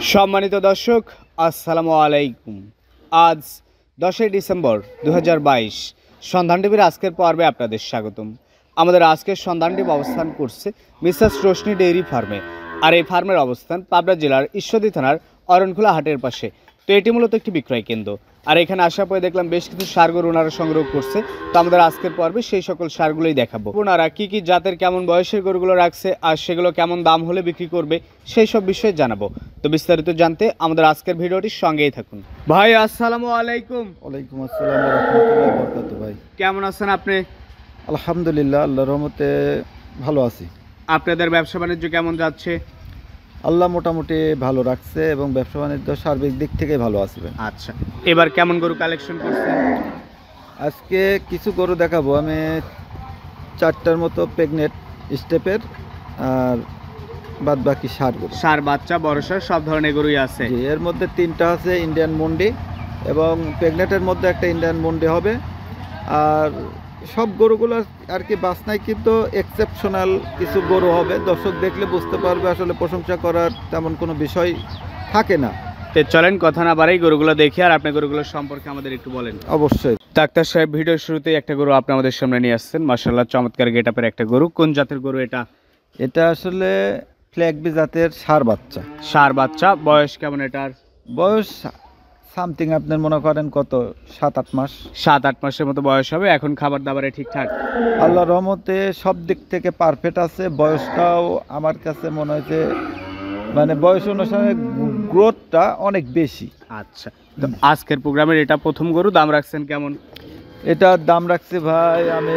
সম্মানিত দর্শক আসসালামু আলাইকুম। আজ 10 ডিসেম্বর 2022 সন্ধান টিভির আজকের পর্বে আপনাদের স্বাগতম। আমাদের আজকের সন্ধান টিভি অবস্থান করছে মিসেস রোশনি ডেইরি ফার্মে, আর এই ফার্মের অবস্থান পাবনা জেলার ঈশ্বরদী থানার অরণখোলা হাটের পাশে। তো এটি মূলত একটি বিক্রয় কেন্দ্র, আর এখানে আসার পরে দেখলাম বেশ কিছু সার গরু ওনারা সংগ্রহ করছে। তো আমাদের আজকের পর্বে সেই সকল সারগুলোই দেখাবো। ওনারা কি কি জাতের কেমন বয়সের গরুগুলো রাখছে আর সেগুলো কেমন দাম হলে বিক্রি করবে সেই সব বিষয়ে জানাবো। তো বিস্তারিত জানতে আমাদের আজকের ভিডিওটির সঙ্গেই থাকুন। ভাই আসসালামু আলাইকুম। ওয়ালাইকুম আসসালাম ওয়া রাহমাতুল্লাহি ওয়া বারাকাতুহু। ভাই কেমন আছেন আপনি? আলহামদুলিল্লাহ, আল্লাহর রহমতে ভালো আছি। আপনাদের ব্যবসা বাণিজ্য কেমন যাচ্ছে? আল্লাহ মোটামুটি ভালো রাখছে এবং ব্যবসা বাণিজ্য সার্বিক দিক থেকে ভালো আছে। আচ্ছা, এবার কেমন গরু কালেকশন করছেন? আজকে কিছু গরু দেখাবো। আমি 4টার মতো প্রেগনেন্ট স্টেপের, আর বাদ বাকি সার গরু। সার বাচ্চা বড় সার সব ধরনের গরুই আছে। জি, এর মধ্যে 3টা আছে ইন্ডিয়ান মন্ডি, এবং প্রেগনেন্টের মধ্যে একটা ইন্ডিয়ান মন্ডি হবে। আর সব গরুগুলো আর কি বাছনাই, কিন্তু এক্সেপশনাল কিছু গরু হবে। দর্শক দেখলে বুঝতে পারবে আসলে প্রশংসা করার তেমন কোনো বিষয় থাকে না। তো চলেন কথা না বাড়াই গরুগুলো দেখি, আর আপনি গরুগুলোর সম্পর্কে আমাদের একটু বলেন। অবশ্যই। ডাক্তার সাহেব, ভিডিওর শুরুতেই একটা গরু আপনি আমাদের সামনে নিয়ে আসছেন, মাশাআল্লাহ চমৎকার গেটআপের একটা গরু। কোন জাতের গরু এটা? এটা আসলে ফ্ল্যাগবি জাতের ষাঁড় বাচ্চা। ষাঁড় বাচ্চা। বয়স কেমন এটার? বয়স সামথিং আপনার মনে করেন কত, 7-8 মাস। 7-8 মাসের মতো বয়স হবে। এখন খাবার দাবারে ঠিকঠাক? আল্লাহর রহমতে সব দিক থেকে পারফেক্ট আছে। বয়সটাও আমার কাছে মনে হয়েছে মানে বয়স অনুসারে গ্রোথটা অনেক বেশি। আচ্ছা, তো আজকের প্রোগ্রামের এটা প্রথম গরু। দাম রাখছেন কেমন? এটার দাম রাখছি ভাই আমি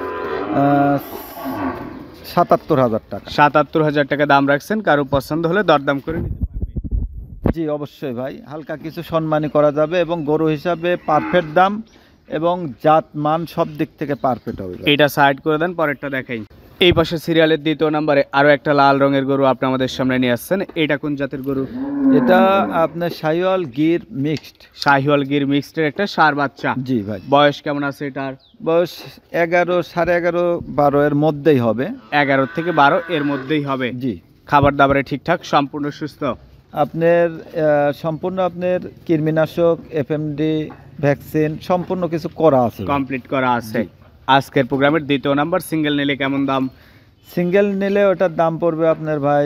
77,000 টাকা। 77,000 টাকা দাম রাখছেন। কারো পছন্দ হলে দরদাম করে নিতে পারবে। জি অবশ্যই ভাই, হালকা কিছু সম্মানই করা যাবে, এবং গরু হিসাবে পারফেক্ট দাম এবং জাত মান সব দিক থেকে পারফেক্ট হবে। এটা সাইড করে দেন, পরেরটা দেখাই। এই পাশে সিরিয়ালের 2 নম্বরে আরো একটা লাল রঙের গরু আপনি আমাদের সামনে নিয়ে আসছেন। এটা কোন জাতের গরু? এটা আপনার শাহিওয়াল গির মিক্সড। শাহিওয়াল গির মিক্সডের একটা ষাঁড় বাচ্চা। জি ভাই। বয়স কেমন আছে এটার? বয়স 11, 11.5, 12 এর মধ্যেই হবে। 11 থেকে 12 এর মধ্যেই হবে। জি। খাবার দাবারে ঠিকঠাক, সম্পূর্ণ সুস্থ? আপনার সম্পূর্ণ আপনার কৃমিনাশক, এফএমডি ভ্যাকসিন সম্পূর্ণ কিছু করা আছে, কমপ্লিট করা আছে। আজকের প্রোগ্রামের 2 নাম্বার সিঙ্গেল নিলে কেমন দাম? সিঙ্গেল নিলে ওটার দাম পড়বে আপনার ভাই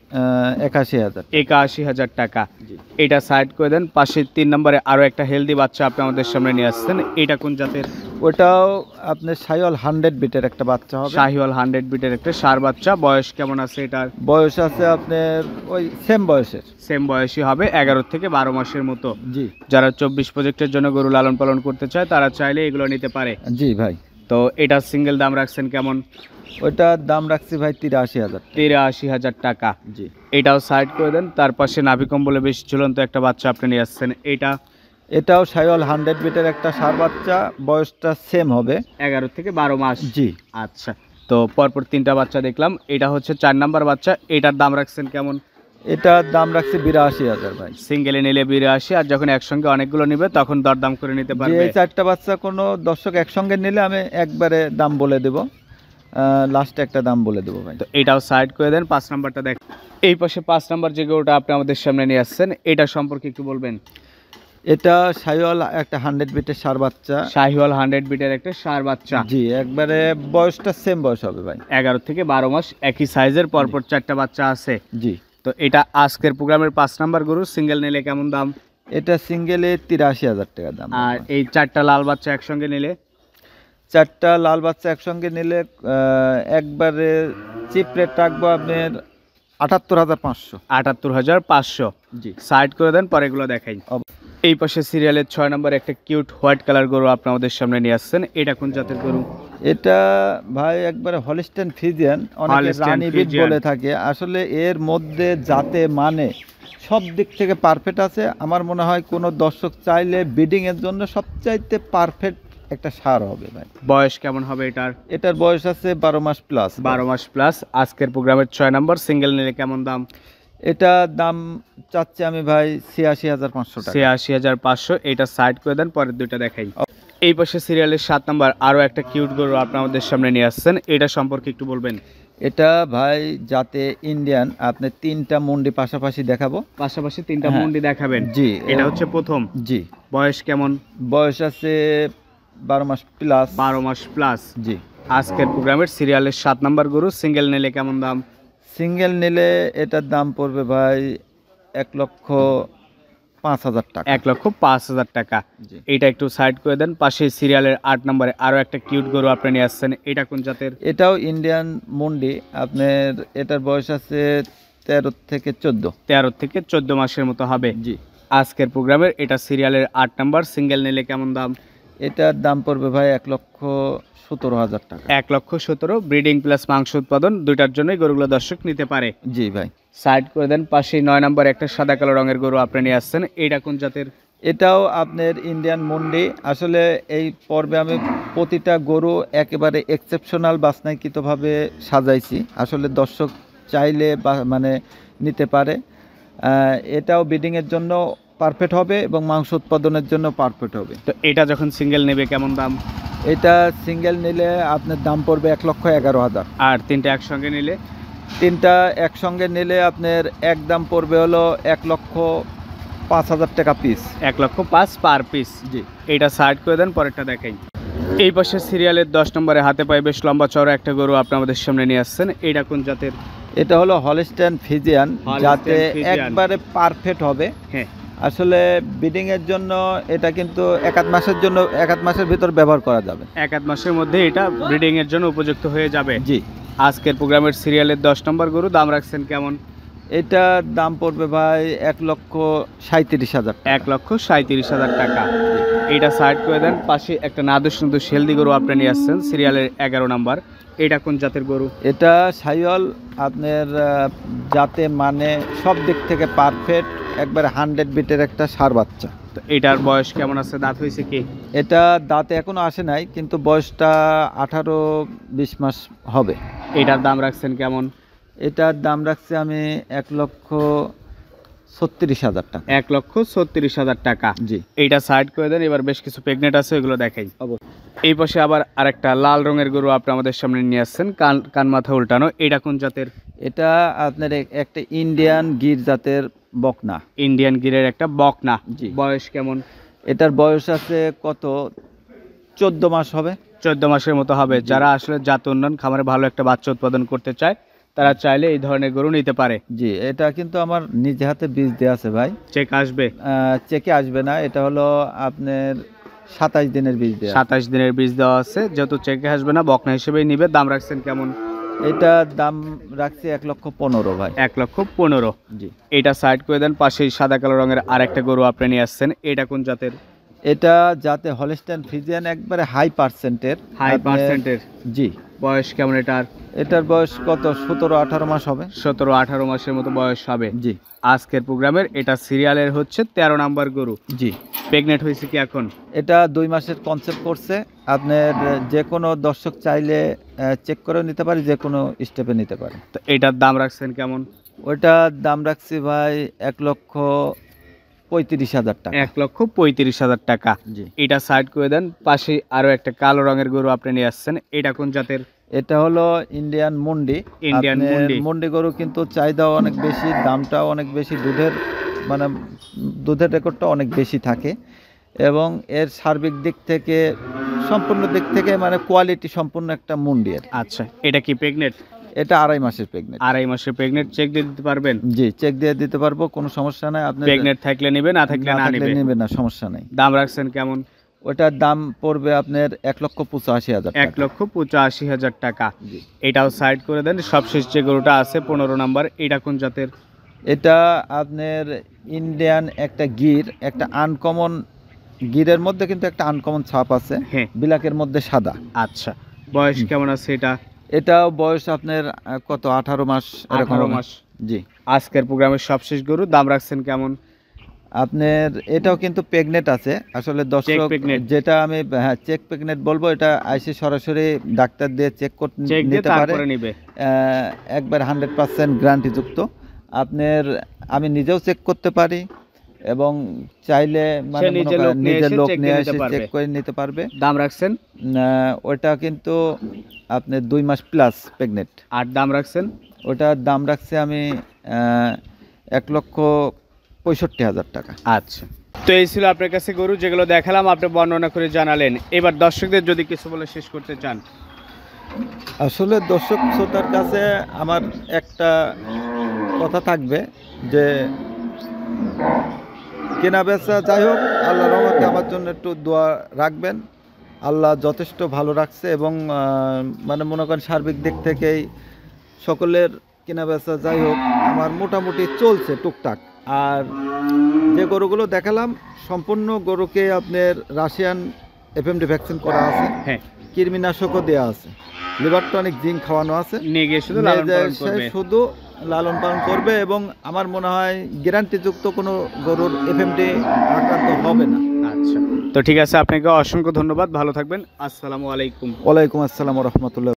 81,000। 81,000 টাকা। এটা সাইড করে দেন। পাশে 3 নম্বরে আরো একটা হেলদি বাচ্চা আপনি আমাদের সামনে নিয়ে আসছেন। এটা কোন জাতের? ওটাও আপনার শাহিওয়াল 100 বিটের একটা বাচ্চা হবে। শাহিওয়াল 100 বিটের একটা ষাঁড় বাচ্চা। বয়স কেমন আছে এটার? বয়স আছে আপনার ওই সেম বয়সের। সেম বয়সী হবে, 11 থেকে 12 মাসের মতো। জি। যারা 24 প্রজেক্টের জন্য গরু লালন পালন করতে চায় তারা চাইলে এগুলো নিতে পারে। জি ভাই। তো এটা সিঙ্গেল দাম রাখছেন কেমন? ওইটার দাম রাখছি ভাই 83,000। 83,000 টাকা। জি। এটাও সাইড করে দেন। তার পাশে নাভি কম্বলে বেশ ঝুলন্ত একটা বাচ্চা আপনি নিয়ে আসছেন। এটাও শাহিওয়াল 100 বিটের একটা ষাঁড় বাচ্চা। বয়সটা সেম হবে, 11 থেকে 12 মাস। জি। আচ্ছা, তো পরপর 3টা বাচ্চা দেখলাম। এটা হচ্ছে 4 নাম্বার বাচ্চা। এটার দাম রাখছেন কেমন? এটার দাম রাখছি 82,000 ভাই। সিঙ্গেলে নিলে 82, আর যখন একসঙ্গে অনেকগুলো নিবে তখন দরদাম করে নিতে পারবে। এই 4টা বাচ্চা কোনো দর্শক একসঙ্গে নিলে আমি একবারে দাম বলে দেব, লাস্টে একটা দাম বলে দেবো ভাই। তো এটাও সাইড করে দেন। 5 নাম্বারটা দেখ। এই পাশে 5 নাম্বার যে গরুটা আপনি আমাদের সামনে নিয়ে আসছেন, এটা সম্পর্কে একটু বলবেন। এটা শাহিওয়াল একটা 100 বিটের ষাঁড় বাচ্চা। শাহিওয়াল 100 বিটের একটা ষাঁড় বাচ্চা। জি, একবারে বয়সটা সেম বয়স হবে ভাই, 11 থেকে 12 মাস। একই সাইজের পরপর 4টা বাচ্চা আছে। জি। তো এটা আজকের প্রোগ্রামের 5 নাম্বার গরু। সিঙ্গেল নিলে কেমন দাম? এটা সিঙ্গেলে 83,000 টাকা দাম। আর এই 4টা লাল বাচ্চা একসঙ্গে নিলে? 4টা লাল বাচ্চা একসঙ্গে নিলে একবারে চিপ রেট রাখবো আপনার 78,500। 78,500। জি। সাইড করে দেন, পরে এগুলো দেখাই। এই পাশে সিরিয়ালের 6 নম্বর একটা কিউট হোয়াইট কালার গরু আপনি আমাদের সামনে নিয়ে আসছেন। এটা কোন জাতের গরু? এটা ভাই একবারে হলিস্টেন ফ্রিজিয়ান, অনেকে রানী বিট বলে থাকে। আসলে এর মধ্যে জাতে মানে সব দিক থেকে পারফেক্ট আছে। আমার মনে হয় কোনো দর্শক চাইলে ব্রিডিং এর জন্য সবচাইতে পারফেক্ট একটা ষাঁড় হবে ভাই। বয়স কেমন হবে এটার? এটার বয়স আছে 12 মাস প্লাস। 12 মাস প্লাস। আজকের প্রোগ্রামের 6 নম্বর সিঙ্গেল নিলে কেমন দাম? এটা দাম চাচ্ছি আমি ভাই 86,500 টাকা। 86,500। এটা সাইড করে দেন, পরের দুইটা দেখাই। এই পাশে সিরিয়ালের 7 নম্বর আরো একটা কিউট গরু আপনি আমাদের সামনে নিয়ে আসছেন। এটা সম্পর্কে একটু বলবেন। এটা ভাই যাতে ইন্ডিয়ান, আপনি 3টা মুন্ডি পাশাপাশি দেখাবো। পাশাপাশি 3টা হ্যাঁ। মুন্ডি দেখাবেন। জি, এটা হচ্ছে প্রথম। জি। বয়স কেমন? বয়স আছে 12 মাস প্লাস। 12 মাস প্লাস। জি। আজকের প্রোগ্রামের সিরিয়ালের 7 নাম্বার গরু, সিঙ্গেল নিলে কেমন দাম? সিঙ্গেল নিলে এটার দাম পড়বে ভাই 1,05,000 টাকা। 1,05,000 টাকা। জি। এটা একটু সাইড করে দেন। পাশে সিরিয়ালের 8 নম্বরে আরো একটা কিউট গরু আপনি নিয়ে আসছেন। এটা কোন জাতের? এটাও ইন্ডিয়ান মুন্ডি। আপনার এটার বয়স আছে 13 থেকে 14। 13 থেকে 14 মাসের মতো হবে। জি। আজকের প্রোগ্রামের এটা সিরিয়ালের 8 নাম্বার, সিঙ্গেল নিলে কেমন দাম? এটার দাম পড়বে ভাই 1,17,000 টাকা। 1,17,000। ব্রিডিং প্লাস মাংস উৎপাদন দুইটার জন্যই গরুগুলো দর্শক নিতে পারে। জি ভাই। সাইড করে দেন। পাশে 9 নাম্বার একটা সাদা কালো রঙের গরু আপনি নিয়ে আসছেন। এটা কোন জাতের? এটাও আপনার ইন্ডিয়ান মুন্ডি। আসলে এই পর্বে আমি প্রতিটা গরু একেবারে এক্সেপশনাল বাছনাইকৃতভাবে সাজাইছি। আসলে দর্শক চাইলে বা মানে নিতে পারে। এটাও ব্রিডিংয়ের জন্য পারফেক্ট হবে এবং মাংস উৎপাদনের জন্য পারফেক্ট হবে। তো এটা যখন সিঙ্গেল নেবে কেমন দাম? এটা সিঙ্গেল নিলে আপনার দাম পড়বে 1,11,000। আর 3টা একসঙ্গে নিলে? 3টা একসঙ্গে নিলে আপনার একদম পড়বে হলো 1,05,000 টাকা পিস। 1,05,000 per piece. জি। এইটা সাইড করে দেন, পরেরটা দেখাই। এই পাশে সিরিয়ালের 10 নম্বরে হাতে পায়ে বেশ লম্বা চওড়া একটা গরু আপনি আমাদের সামনে নিয়ে আসছেন। এটা কোন জাতের? এটা হলো হলস্টাইন ফ্রিজিয়ান, যাতে ফ্রিজিয়ান। একবারে পারফেক্ট হবে। হ্যাঁ। আসলে ব্রিডিং এর জন্য এটা কিন্তু 1 মাসের জন্য 1 মাসের ভিতর ব্যবহার করা যাবে। 1 মাসের মধ্যে এটা ব্রিডিং এর জন্য উপযুক্ত হয়ে যাবে। জি। আজকের প্রোগ্রামের সিরিয়ালের 10 নম্বর গরু, দাম রাখছেন কেমন? এটার দাম পড়বে ভাই 1,37,000 টাকা। 1,37,000 টাকা। এটা সাইড করে দেন। পাশে একটা নাদুস নুদুস হেলদি গরু আপনি নিয়ে আসছেন, সিরিয়ালের 11 নাম্বার। এটা কোন জাতের গরু? এটা সাইওয়াল। আপনার যাতে মানে সব দিক থেকে পারফেক্ট, একবারে 100 বিটের একটা ষাঁড় বাচ্চা। তো এটার বয়স কেমন আছে? দাঁত হয়েছে কি? এটা দাঁতে এখনো আসে নাই, কিন্তু বয়সটা 18-20 মাস হবে। এটার দাম রাখছেন কেমন? এটার দাম রাখছি আমি 1,36,000 টাকা। 1,36,000 টাকা। জি। এইটা সাইড করে দেন। এবার বেশ কিছু প্রেগনেন্ট আছে, ওইগুলো দেখাই। এই পাশে আবার আরেকটা লাল রঙের গরু আপনি আমাদের সামনে নিয়ে আসছেন, কান মাথা উল্টানো। এটা কোন জাতের? এটা আপনার একটা ইন্ডিয়ান গির জাতের বকনা। ইন্ডিয়ান গিরের একটা বকনা। জি। বয়স কেমন? এটার বয়স আছে কত, 14 মাস হবে। 14 মাসের মতো হবে। যারা আসলে জাত উন্নয়ন খামারে ভালো একটা বাচ্চা উৎপাদন করতে চায়, তারা চাইলে এই ধরনের গরু নিতে পারে। জি। এটা কিন্তু আমার নিজে হাতে বীজ দেওয়া আছে ভাই। চেক আসবে? চেকে আসবে না, এটা হলো আপনার 27 দিনের বীজ দেওয়া। 27 দিনের বীজ দেওয়া আছে, যেহেতু চেকে আসবে না, বকনা হিসেবেই নিবে। দাম রাখছেন কেমন? এটার দাম রাখছি 1,15,000 ভাই। 1,15,000। জি। এটা সাইড করে দেন। পাশেই সাদা কালো রঙের আরেকটা গরু আপনি নিয়ে আসছেন। এটা কোন জাতের? এটা যাতে হলস্টাইন ফ্রিজিয়ান, একবারে হাই পার্সেন্টের। হাই পার্সেন্টের। জি। বয়স কেমন এটার? এটার বয়স কত, 17-18 মাস হবে। 17-18 মাসের মতো বয়স হবে। জি। আজকের প্রোগ্রামের এটা সিরিয়ালের হচ্ছে 13 নাম্বার গরু। জি। প্রেগনেন্ট হয়েছে কি এখন? এটা 2 মাসের কনসেপ্ট করছে। আপনার যে কোনো দর্শক চাইলে চেক করে নিতে পারে, যে কোনো স্টেপে নিতে পারে। তো এটার দাম রাখছেন কেমন? ওইটার দাম রাখছি ভাই 1,35,000 টাকা। 1,35,000 টাকা। জি। এটা সাইড করে দেন। পাশে আরো একটা কালো রঙের গরু আপনি নিয়ে আসছেন। এটা কোন জাতের? এটা হলো ইন্ডিয়ান মুন্ডি। ইন্ডিয়ান মুন্ডি। মুন্ডি গরু কিন্তু চাহিদাও অনেক বেশি, দামটাও অনেক বেশি, মানে দুধের রেকর্ডটা অনেক বেশি থাকে, এবং এর সার্বিক দিক থেকে সম্পূর্ণ দিক থেকে মানে কোয়ালিটি সম্পূর্ণ একটা মুন্ডি। আচ্ছা, এটা কি প্রেগনেন্ট? এটা 2.5 মাসের প্রেগনেন্ট। 2.5 মাসের প্রেগনেন্ট। চেক দিয়ে দিতে পারবেন? জি, চেক দিয়ে দিতে পারবো, কোনো সমস্যা নাই। আপনি প্রেগনেন্ট থাকলে নেবে, না থাকলে না নেবে। নেবেন না, সমস্যা নাই। দাম রাখছেন কেমন? ওটার দাম পড়বে আপনার 1,85,000 টাকা। 1,85,000 টাকা। জি। এটাও সাইড করে দেন। সবশেষ যে গরুটা আছে 15 নাম্বার, এটা কোন জাতের? এটা আপনার ইন্ডিয়ান একটা গির, একটা আনকমন গিরের মধ্যে কিন্তু একটা আনকমন ছাপ আছে। হ্যাঁ। বিলাকের মধ্যে সাদা। আচ্ছা, বয়স কেমন আছে এটা? এটাও বয়স আপনার কত, 18 মাস এরকম 18 হবে। মাস। জি। আজকের প্রোগ্রামের সবশেষ গরু, দাম রাখছেন কেমন? আপনার এটাও কিন্তু প্রেগনেন্ট আছে। আসলে দর্শক pregnant। যেটা আমি চেক প্রেগনেন্ট বলবো, এটা আইসে সরাসরি ডাক্তার দিয়ে চেক করতে চেক দিয়ে নিতে পারে। তারপরে নিবে। একবার 100% গ্যারান্টি যুক্ত। আপনার আমি নিজেও চেক করতে পারি, এবং চাইলে মানে মনে নিজের করেন লোক নিয়ে নিজের এসে লোক check নিয়ে দিয়ে এসে নিতে পারবে। চেক করে নিতে পারবে। দাম রাখছেন? ওটা কিন্তু আপনি 2 মাস প্লাস প্রেগনেন্ট। আর দাম রাখছেন? ওটার দাম রাখছি আমি 1,65,000 টাকা। আচ্ছা, তো এই ছিল আপনার কাছে গরু যেগুলো দেখালাম, আপনি বর্ণনা করে জানালেন। এবার দর্শকদের যদি কিছু বলে শেষ করতে চান। আসলে দর্শক শ্রোতার কাছে আমার একটা কথা থাকবে যে কেনা বেচা যাই হোক, আল্লাহ রহমতে আমার জন্য একটু দোয়া রাখবেন। আল্লাহ যথেষ্ট ভালো রাখছে এবং মানে মনে করেন সার্বিক দিক থেকেই সকলের কেনা বেচা যাই হোক আমার মোটামুটি চলছে টুকটাক। আর যে গরুগুলো দেখালাম সম্পূর্ণ গরুকে আপনার রাশিয়ান এফএমডি ভ্যাকসিন করা আছে, হ্যাঁ, কৃমিনাশকও দেওয়া আছে, লিভার টনিক জিঙ্ক খাওয়ানো আছে। নিয়ে গিয়ে শুধু লালন পালন করবে। শুধু লালন পালন করবে এবং আমার মনে হয় গ্যারান্টিযুক্ত কোনো গরুর এফএমডি আক্রান্ত হবে না। আচ্ছা, তো ঠিক আছে, আপনাকে অসংখ্য ধন্যবাদ, ভালো থাকবেন। আসসালামু আলাইকুম। ওয়ালাইকুম আসসালাম ওয়া রাহমাতুল্লাহ।